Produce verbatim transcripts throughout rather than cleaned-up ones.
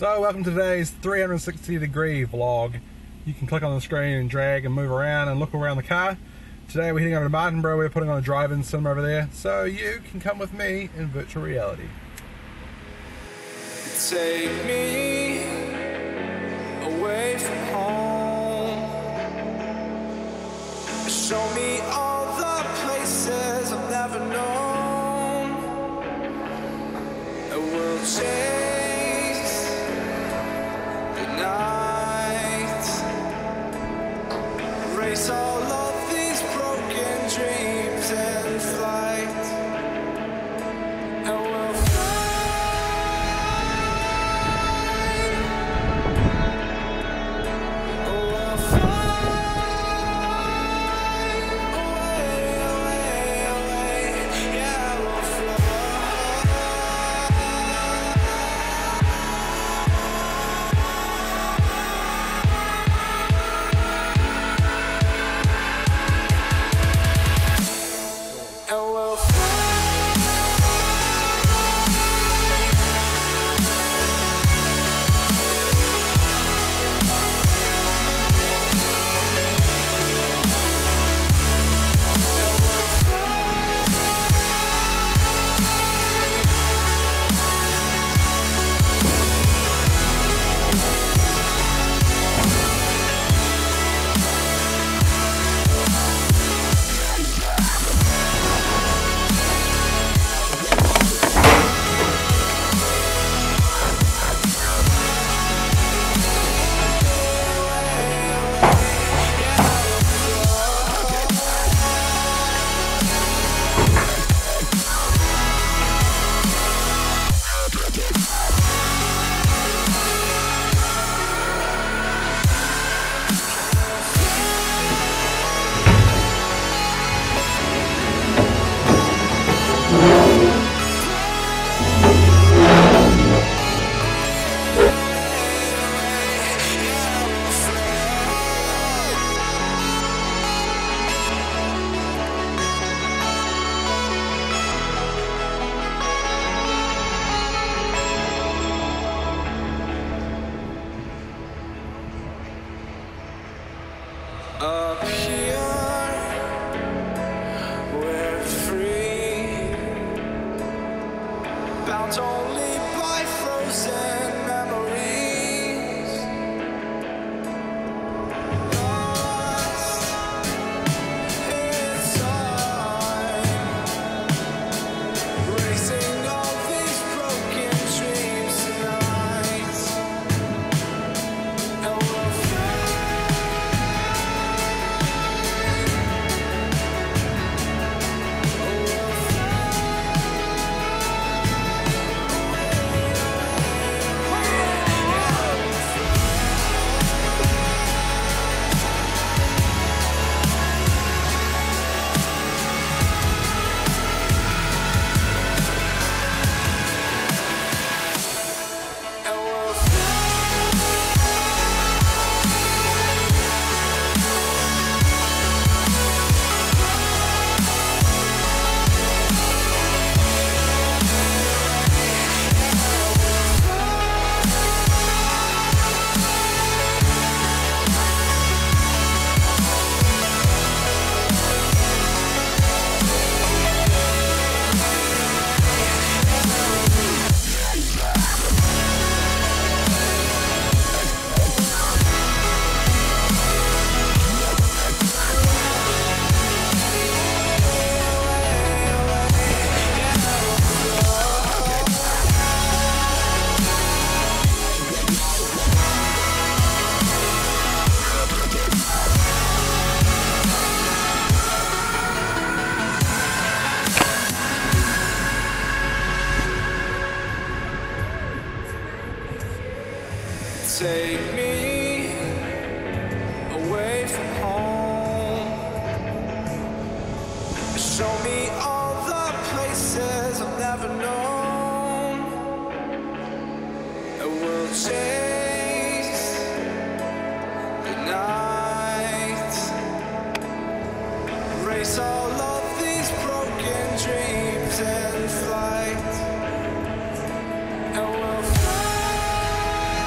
So welcome to today's three hundred sixty degree vlog. You can click on the screen and drag and move around and look around the car. Today we're heading over to Martinborough. We're putting on a drive-in cinema over there, so you can come with me in virtual reality. Take me away from home. Show me all the places I've never known. And we'll chase the night, race all of these broken dreams and flight. And we'll up here, we're free, bound only by frozen memories, lost in time, racing all these broken dreams tonight. And we'll take me away from home. Show me all the places I've never known. And we'll chase the night, race all of these broken dreams and flight. And we'll fly.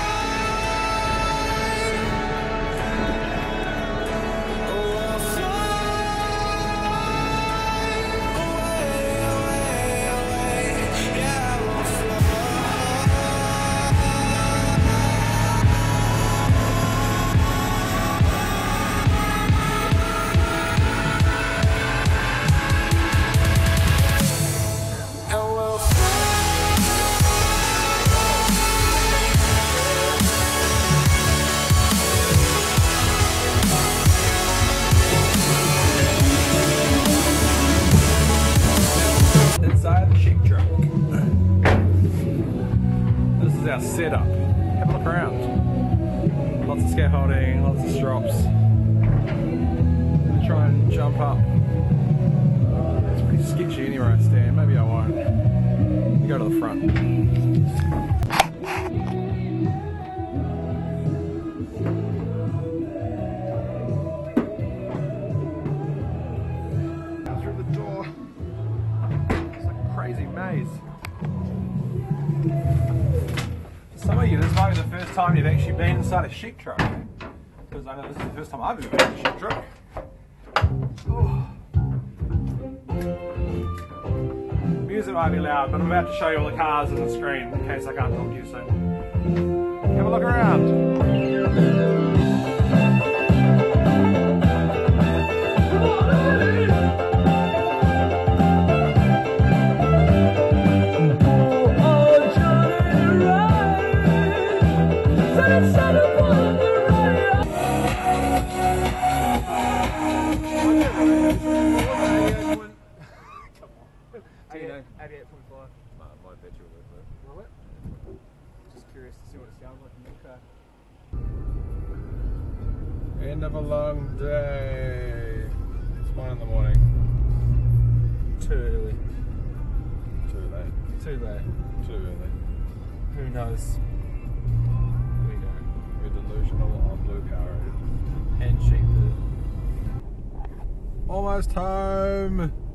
setup. Have a look around. Lots of scaffolding, lots of strops. I'm gonna try and jump up. It's pretty sketchy anywhere I stand. Maybe I won't. You go to the front. Through the door. It's like a crazy maze. Some of you, this might be the first time you've actually been inside a sheep truck. Because I know this is the first time I've ever been in a sheep truck. Oh. Music might be loud, but I'm about to show you all the cars on the screen in case I can't talk to you soon. Have a look around. eighty-eight point five. I might bet you a little bit. Will it? Just curious to see what it sounds like in your car. End of a long day. It's one in the morning. Too early. Too late. Too late. Too early. Who knows? We don't. We're delusional on blue power. And sheep. Almost home.